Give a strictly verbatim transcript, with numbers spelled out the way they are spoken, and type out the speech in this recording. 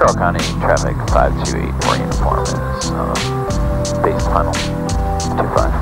Carroll County Traffic five two eight for uniform is um, base final two five.